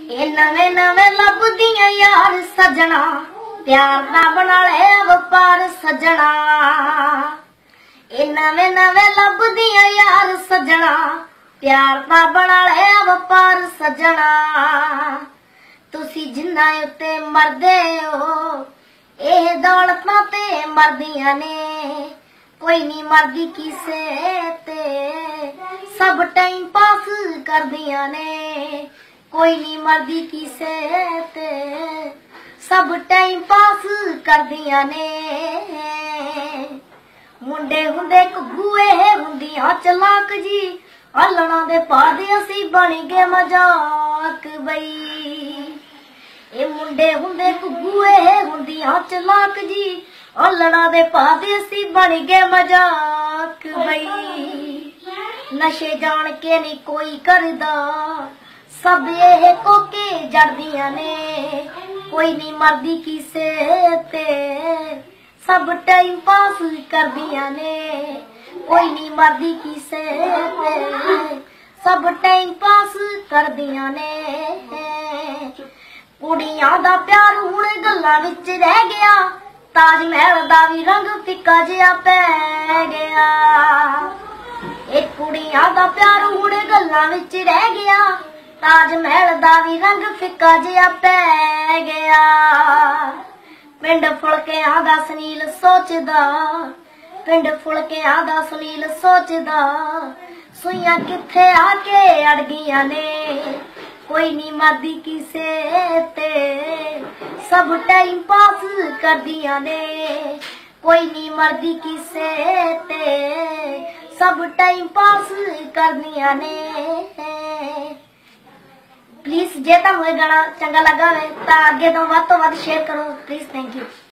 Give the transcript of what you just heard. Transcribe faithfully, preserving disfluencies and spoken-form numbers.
ਇਹ ਨਵੇਂ ਨਵੇਂ ਲੱਭਦੀਆਂ ਯਾਰ ਸਜਣਾ, प्यार ना बना ले वपार सजना। ये नवे नवे लभदियां यार सजना, प्यार ना बना ले वपार सजना। तुसी जिन्ना उत्ते मरदे हो, ये दौलतां ते मरदियां ने, कोई नहीं मरदी किसे ते, सब टाइम पास करदियां ने, कोई नहीं मरदी किसे ते, सब टाइम पास करदियां ने। मुंडे हुंदे घुए हुंदियां चलाक जी, हलना दे पादे असी बन गए मजाक बई। ए मुंडे हुंदे घुए हुंदियां चलाक जी, हलना दे पादे असी बन गए मजाक बई। नशे जान के नहीं कोई करदा, सब ये कोके जड़दियां ने, कोई नहीं मरदी किसे ते, सब टाइम पास करदियां ने, कोई नहीं मरदी किसे ते, सब टाइम पास करदियां ने। कुड़ियां दा प्यार हुण गल्लां विच रह गया, ताज महल दा भी रंग फिक्का जिहा पै गया। ए कुड़ियां दा प्यार हुण गल्लां विच रह गया, ताज महल दा भी रंग फिक्का जिहा पै गया। पिंड फुलकियां दा सुनील सोचदा, पिंड फुलकियां दा सुनील सोचदा, सुइयां किथे आके अड़ गईयां ने, कोई नहीं मरदी किसे ते, सब टाइम पास करदियां ने, कोई नहीं मरदी किसे ते, सब टाइम पास करदियां ने। प्लीज जे तुहानू गाना चंगा लगा हो तो अगे तो वध तो वध शेयर करो प्लीज। Thank you.